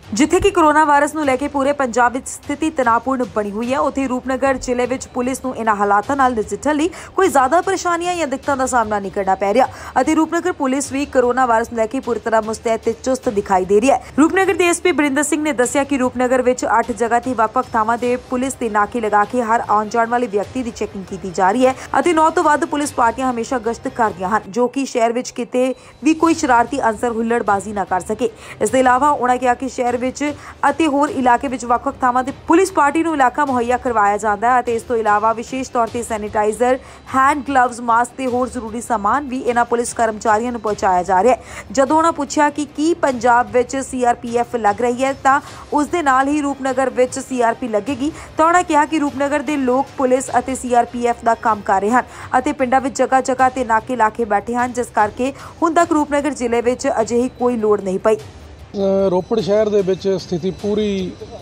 जिथे कि corona virus ਨੂੰ ਲੈ ਕੇ पूरे पंजाब ਵਿੱਚ स्थिति तनावपूर्ण बनी हुई है, ਉੱਥੇ रूपनगर ਜ਼ਿਲ੍ਹੇ ਵਿੱਚ ਪੁਲਿਸ ਨੂੰ ਇਹਨਾਂ ਹਾਲਾਤਾਂ ਨਾਲ ਨਜਿੱਠਣ ਲਈ ਕੋਈ ਜ਼ਿਆਦਾ ਪਰੇਸ਼ਾਨੀਆਂ ਜਾਂ ਦਿੱਕਤਾਂ ਦਾ ਸਾਹਮਣਾ ਨਹੀਂ ਕਰਨਾ ਪੈ ਰਿਹਾ ਅਤੇ रूपनगर ਪੁਲਿਸ ਵੀ कोरोना वायरस ਨੂੰ ਲੈ ਕੇ ਪੂਰੀ ਤਰ੍ਹਾਂ ਮੁਸਤੈਦ ਤੇ ਚੁਸਤ ਦਿਖਾਈ ਦੇ ਰਹੀ ਹੈ। रूपनगर ਦੇ ਐਸਪੀ ਬਰਿੰਦਰ ਸਿੰਘ ਨੇ ਦੱਸਿਆ ਕਿ रूपनगर ਵਿੱਚ 8 ਜਗ੍ਹਾ ਤੇ ਵੱਖ-ਵੱਖ ਥਾਵਾਂ ਦੇ ਪੁਲਿਸ ਦੇ ਨਾਕੇ ਲਗਾ ਕੇ ਹਰ ਆਉਣ ਜਾਣ ਵਾਲੇ ਵਿਅਕਤੀ ਦੀ ਚੈਕਿੰਗ ਕੀਤੀ ਜਾ ਰਹੀ ਹੈ ਅਤੇ 9 ਤੋਂ ਵੱਧ ਪੁਲਿਸ ਪਾਰਟੀਆਂ ਹਮੇਸ਼ਾ ਗਸ਼ਤ ਕਰਦੀਆਂ ਹਨ ਜੋ ਕਿ ਸ਼ਹਿਰ ਵਿੱਚ ਕਿਤੇ ਵੀ ਕੋਈ ਸ਼ਰਾਰਤੀ ਅੰਸਰ ਹੁੱਲੜਬਾਜ਼ੀ ਨਾ ਕਰ ਸਕੇ। ਇਸ ਦੇ ਇਲਾਵਾ ਉਹਨਾਂ ਕਿਹਾ ਕਿ ਸ਼ਹਿਰ ਵਿੱਚ ਅਤੇ ਹੋਰ ਇਲਾਕੇ ਵਿੱਚ ਵੱਖ-ਵੱਖ ਥਾਵਾਂ ਤੇ ਪੁਲਿਸ ਪਾਰਟੀ ਨੂੰ ਇਲਾਕਾ ਮੁਹੱਈਆ ਕਰਵਾਇਆ ਜਾਂਦਾ ਹੈ ਅਤੇ ਇਸ ਤੋਂ ਇਲਾਵਾ ਵਿਸ਼ੇਸ਼ ਤੌਰ ਤੇ ਸੈਨੀਟਾਈਜ਼ਰ, ਹੈਂਡ ਗਲਵਜ਼, ਮਾਸਕ ਤੇ ਹੋਰ ਜ਼ਰੂਰੀ ਸਾਮਾਨ ਵੀ ਇਹਨਾਂ ਪੁਲਿਸ ਕਰਮਚਾਰੀਆਂ ਨੂੰ ਪਹੁੰਚਾਇਆ ਜਾ ਰਿਹਾ ਹੈ। ਜਦੋਂ ਉਹਨਾਂ ਪੁੱਛਿਆ ਕਿ ਕੀ ਪੰਜਾਬ ਵਿੱਚ ਸੀਆਰਪੀਐਫ ਲੱਗ ਰਹੀ ਹੈ ਤਾਂ ਉਸ ਦੇ ਨਾਲ ਹੀ ਰੂਪਨਗਰ ਵਿੱਚ ਸੀਆਰਪੀ ਲੱਗੇਗੀ ਤਾਂ ਉਹਨਾਂ ਕਿਹਾ ਕਿ ਰੂਪਨਗਰ ਦੇ ਲੋਕ ਪੁਲਿਸ ਅਤੇ ਸੀਆਰਪੀਐਫ ਦਾ ਕੰਮ ਕਰ ਰਹੇ ਹਨ ਅਤੇ ਪਿੰਡਾਂ ਵਿੱਚ ਜਗ੍ਹਾ-ਜਗ੍ਹਾ ਤੇ ਨਾਕੇ ਲਾ ਕੇ ਬੈਠੇ ਹਨ ਜਿਸ ਕਰਕੇ ਹੁਣ ਤੱਕ ਰੂਪਨਗਰ ਜ਼ਿਲ੍ਹੇ ਵਿੱਚ ਅਜਿਹੀ ਕੋਈ ਲੋੜ ਨਹੀਂ ਪਈ। ਰੋਪੜ ਸ਼ਹਿਰ ਦੇ ਵਿੱਚ ਸਥਿਤੀ ਪੂਰੀ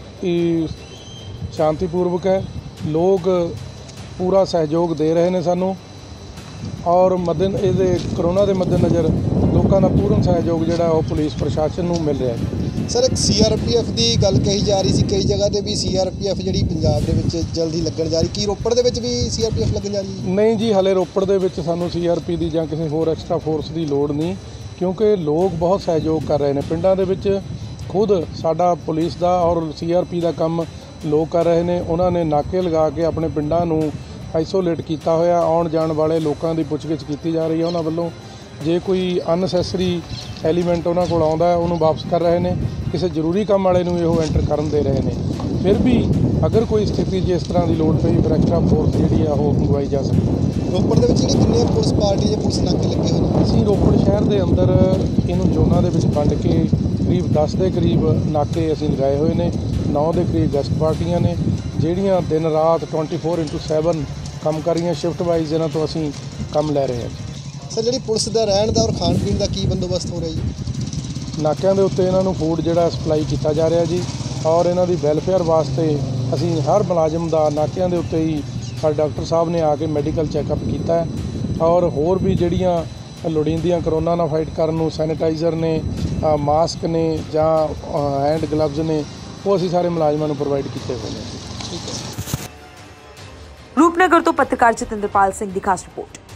ਸ਼ਾਂਤੀਪੂਰਵਕ ਹੈ। ਲੋਕ ਪੂਰਾ ਸਹਿਯੋਗ ਦੇ ਰਹੇ ਨੇ ਸਾਨੂੰ ਔਰ ਇਹਦੇ ਕਰੋਨਾ ਦੇ ਮੱਦੇਨਜ਼ਰ ਲੋਕਾਂ ਦਾ ਪੂਰਨ ਸਹਿਯੋਗ ਜਿਹੜਾ ਉਹ ਪੁਲਿਸ ਪ੍ਰਸ਼ਾਸਨ ਨੂੰ ਮਿਲ ਰਿਹਾ ਹੈ। ਸਰ, ਇੱਕ ਸੀਆਰਪੀਐਫ ਦੀ ਗੱਲ ਕਹੀ ਜਾ ਰਹੀ ਸੀ, ਕਈ ਜਗ੍ਹਾ ਤੇ ਵੀ ਸੀਆਰਪੀਐਫ ਜਿਹੜੀ ਪੰਜਾਬ ਦੇ ਵਿੱਚ ਜਲਦੀ ਲੱਗਣ ਜਾ ਰਹੀ, ਕੀ ਰੋਪੜ ਦੇ ਵਿੱਚ ਵੀ ਸੀਆਰਪੀਐਫ ਲੱਗਣ ਜਾ ਰਹੀ ਹੈ? ਨਹੀਂ ਜੀ, ਹਾਲੇ ਰੋਪੜ ਦੇ ਵਿੱਚ ਸਾਨੂੰ ਸੀਆਰਪੀ ਦੀ ਜਾਂ ਕਿਸੇ ਹੋਰ ਐਕਸਟਰਾ ਫੋਰਸ ਦੀ ਲੋੜ ਨਹੀਂ ਕਿਉਂਕਿ ਲੋਕ ਬਹੁਤ ਸਹਿਯੋਗ ਕਰ ਰਹੇ ਨੇ। ਪਿੰਡਾਂ ਦੇ ਵਿੱਚ ਖੁਦ ਸਾਡਾ ਪੁਲਿਸ ਦਾ ਔਰ ਸੀਆਰਪੀ ਦਾ ਕੰਮ ਲੋਕ ਕਰ ਰਹੇ ਨੇ। ਉਹਨਾਂ ਨੇ ਨਾਕੇ ਲਗਾ ਕੇ ਆਪਣੇ ਪਿੰਡਾਂ ਨੂੰ ਆਈਸੋਲੇਟ ਕੀਤਾ ਹੋਇਆ। ਆਉਣ ਜਾਣ ਵਾਲੇ ਲੋਕਾਂ ਦੀ ਪੁੱਛਗਿੱਛ ਕੀਤੀ ਜਾ ਰਹੀ ਹੈ ਉਹਨਾਂ ਵੱਲੋਂ। ਜੇ ਕੋਈ ਅਨਨੈਸੈਸਰੀ ਐਲੀਮੈਂਟ ਉਹਨਾਂ ਕੋਲ ਆਉਂਦਾ ਉਹਨੂੰ ਵਾਪਸ ਕਰ ਰਹੇ ਨੇ। ਕਿਸੇ ਜ਼ਰੂਰੀ ਕੰਮ ਵਾਲੇ ਨੂੰ ਉਹ ਐਂਟਰ ਕਰਨ ਦੇ ਰਹੇ ਨੇ। ਫਿਰ ਵੀ ਅਗਰ ਕੋਈ ਸਥਿਤੀ ਜਿਸ ਤਰ੍ਹਾਂ ਦੀ ਲੋੜ ਪਈ ਫਿਰ ਐਕਸਟਰਾ ਫੋਰਸ ਜਿਹੜੀ ਆ ਉਹ ਮੰਗਵਾਈ ਜਾ ਸਕਦੀ। ਰੋਪੜ ਦੇ ਵਿੱਚ ਜਿਹੜੀ ਕਿੰਨੀਆਂ ਪੁਲਿਸ ਪਾਰਟੀ ਜਾਂ ਪੁਲਿਸ ਨਾਕੇ ਲੱਗੇ ਹੋਏ ਨੇ? ਅਸੀਂ ਰੋਪੜ ਸ਼ਹਿਰ ਦੇ ਅੰਦਰ ਇਹਨੂੰ ਜ਼ੋਨਾਂ ਦੇ ਵਿੱਚ ਵੰਡ ਕੇ ਕਰੀਬ 10 ਦੇ ਕਰੀਬ ਨਾਕੇ ਅਸੀਂ ਲਗਾਏ ਹੋਏ ਨੇ। 9 ਦੇ ਕਰੀਬ ਗਸ਼ਤ ਪਾਰਟੀਆਂ ਨੇ ਜਿਹੜੀਆਂ ਦਿਨ ਰਾਤ 24x7 ਕੰਮ ਕਰ ਰਹੀਆਂ। ਸ਼ਿਫਟ ਵਾਈਜ਼ ਇਹਨਾਂ ਤੋਂ ਅਸੀਂ ਕੰਮ ਲੈ ਰਹੇ ਹਾਂ। ਸਰ, ਜਿਹੜੀ ਪੁਲਿਸ ਦਾ ਰਹਿਣ ਦਾ ਔਰ ਖਾਣ ਪੀਣ ਦਾ ਕੀ ਬੰਦੋਬਸਤ ਹੋ ਰਿਹਾ ਜੀ? ਨਾਕਿਆਂ ਦੇ ਉੱਤੇ ਇਹਨਾਂ ਨੂੰ ਫੂਡ ਜਿਹੜਾ ਸਪਲਾਈ ਕੀਤਾ ਜਾ ਰਿਹਾ ਜੀ ਔਰ ਇਹਨਾਂ ਦੀ ਵੈਲਫੇਅਰ ਵਾਸਤੇ ਅਸੀਂ ਹਰ ਮੁਲਾਜ਼ਮ ਦਾ ਨਾਕਿਆਂ ਦੇ ਉੱਤੇ ਹੀ ਸਾਡੇ ਡਾਕਟਰ ਸਾਹਿਬ ਨੇ ਆ ਕੇ ਮੈਡੀਕਲ ਚੈੱਕਅਪ ਕੀਤਾ ਔਰ ਹੋਰ ਵੀ ਜਿਹੜੀਆਂ ਲੋੜੀਂਦੀਆਂ ਕਰੋਨਾ ਨਾਲ ਫਾਈਟ ਕਰਨ ਨੂੰ ਸੈਨੀਟਾਈਜ਼ਰ ਨੇ, ਮਾਸਕ ਨੇ ਜਾਂ ਹੈਂਡ ਗਲਵਜ਼ ਨੇ ਉਹ ਅਸੀਂ ਸਾਰੇ ਮੁਲਾਜ਼ਮਾਂ ਨੂੰ ਪ੍ਰੋਵਾਈਡ ਕੀਤੇ ਹੋਏ ਨੇ। ਰੂਪਨਗਰ ਤੋਂ ਪੱਤਰਕਾਰ ਜਤਿੰਦਰਪਾਲ ਸਿੰਘ ਦੀ ਖਾਸ ਰਿਪੋਰਟ।